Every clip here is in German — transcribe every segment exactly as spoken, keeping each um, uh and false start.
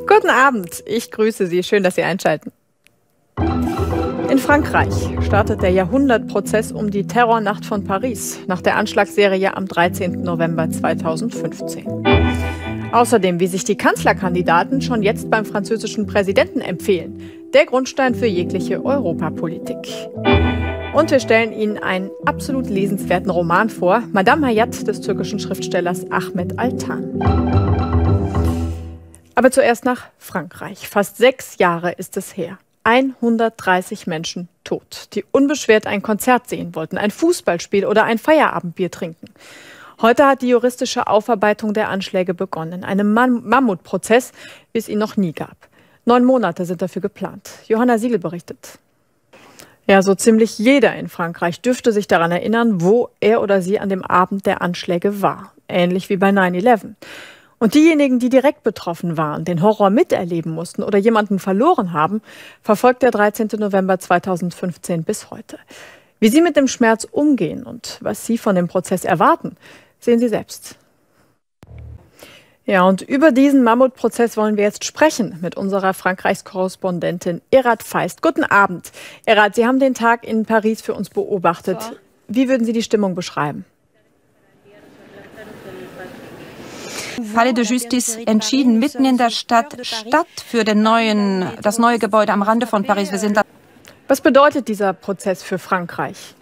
Guten Abend, ich grüße Sie. Schön, dass Sie einschalten. In Frankreich startet der Jahrhundertprozess um die Terrornacht von Paris nach der Anschlagsserie am dreizehnten November zweitausendfünfzehn. Außerdem, wie sich die Kanzlerkandidaten schon jetzt beim französischen Präsidenten empfehlen. Der Grundstein für jegliche Europapolitik. Und wir stellen Ihnen einen absolut lesenswerten Roman vor, Madame Hayat des türkischen Schriftstellers Ahmet Altan. Aber zuerst nach Frankreich. Fast sechs Jahre ist es her. hundertdreißig Menschen tot, die unbeschwert ein Konzert sehen wollten, ein Fußballspiel oder ein Feierabendbier trinken. Heute hat die juristische Aufarbeitung der Anschläge begonnen. Ein Mam- Mammutprozess, wie es ihn noch nie gab. Neun Monate sind dafür geplant. Johanna Siegel berichtet. Ja, so ziemlich jeder in Frankreich dürfte sich daran erinnern, wo er oder sie an dem Abend der Anschläge war. Ähnlich wie bei neun elf. Und diejenigen, die direkt betroffen waren, den Horror miterleben mussten oder jemanden verloren haben, verfolgt der dreizehnte November zweitausendfünfzehn bis heute. Wie sie mit dem Schmerz umgehen und was sie von dem Prozess erwarten, sehen Sie selbst. Ja, und über diesen Mammutprozess wollen wir jetzt sprechen mit unserer Frankreichs-Korrespondentin Erat Feist. Guten Abend. Erat, Sie haben den Tag in Paris für uns beobachtet. Wie würden Sie die Stimmung beschreiben? Palais de Justice entschieden, mitten in der Stadt, Stadt für den neuen, das neue Gebäude am Rande von Paris. Wir sind da. Was bedeutet dieser Prozess für Frankreich?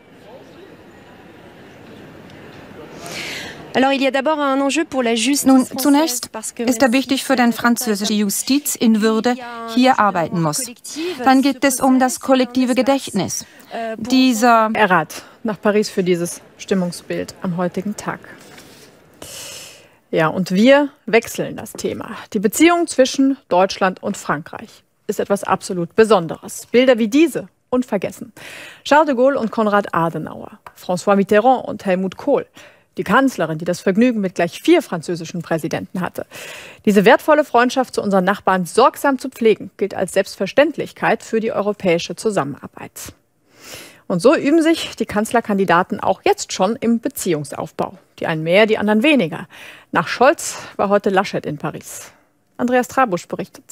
Nun, zunächst ist er wichtig für den französischen Justiz in Würde hier arbeiten muss. Dann geht es um das kollektive Gedächtnis. Dieser Erat, nach Paris für dieses Stimmungsbild am heutigen Tag. Ja, und wir wechseln das Thema. Die Beziehung zwischen Deutschland und Frankreich ist etwas absolut Besonderes. Bilder wie diese unvergessen. Charles de Gaulle und Konrad Adenauer, François Mitterrand und Helmut Kohl. Die Kanzlerin, die das Vergnügen mit gleich vier französischen Präsidenten hatte. Diese wertvolle Freundschaft zu unseren Nachbarn sorgsam zu pflegen, gilt als Selbstverständlichkeit für die europäische Zusammenarbeit. Und so üben sich die Kanzlerkandidaten auch jetzt schon im Beziehungsaufbau. Die einen mehr, die anderen weniger. Nach Scholz war heute Laschet in Paris. Andreas Trabusch berichtet.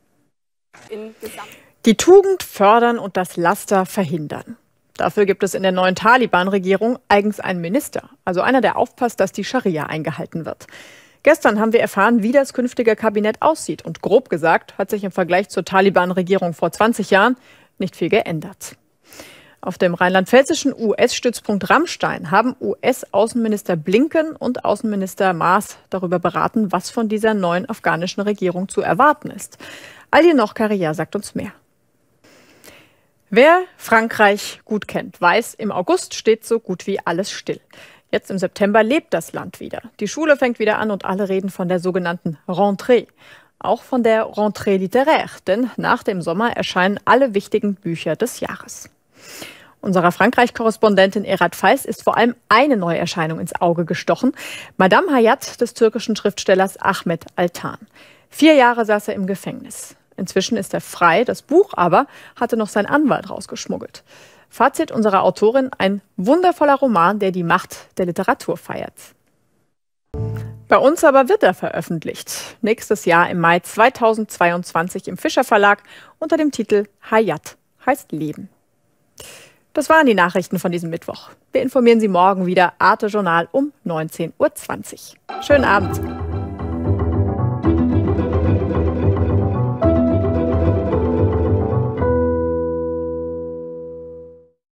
Die Tugend fördern und das Laster verhindern. Dafür gibt es in der neuen Taliban-Regierung eigens einen Minister. Also einer, der aufpasst, dass die Scharia eingehalten wird. Gestern haben wir erfahren, wie das künftige Kabinett aussieht. Und grob gesagt hat sich im Vergleich zur Taliban-Regierung vor zwanzig Jahren nicht viel geändert. Auf dem rheinland-pfälzischen U S-Stützpunkt Ramstein haben U S-Außenminister Blinken und Außenminister Maas darüber beraten, was von dieser neuen afghanischen Regierung zu erwarten ist. Aliénor Carrière sagt uns mehr. Wer Frankreich gut kennt, weiß, im August steht so gut wie alles still. Jetzt im September lebt das Land wieder. Die Schule fängt wieder an und alle reden von der sogenannten Rentrée. Auch von der Rentrée littéraire, denn nach dem Sommer erscheinen alle wichtigen Bücher des Jahres. Unserer Frankreich-Korrespondentin Erat Feist ist vor allem eine Neuerscheinung ins Auge gestochen. Madame Hayat des türkischen Schriftstellers Ahmet Altan. Vier Jahre saß er im Gefängnis. Inzwischen ist er frei, das Buch aber hatte noch sein Anwalt rausgeschmuggelt. Fazit unserer Autorin: ein wundervoller Roman, der die Macht der Literatur feiert. Bei uns aber wird er veröffentlicht. Nächstes Jahr im Mai zweitausendzweiundzwanzig im Fischer Verlag unter dem Titel Hayat heißt Leben. Das waren die Nachrichten von diesem Mittwoch. Wir informieren Sie morgen wieder, Arte Journal um neunzehn Uhr zwanzig. Schönen Abend.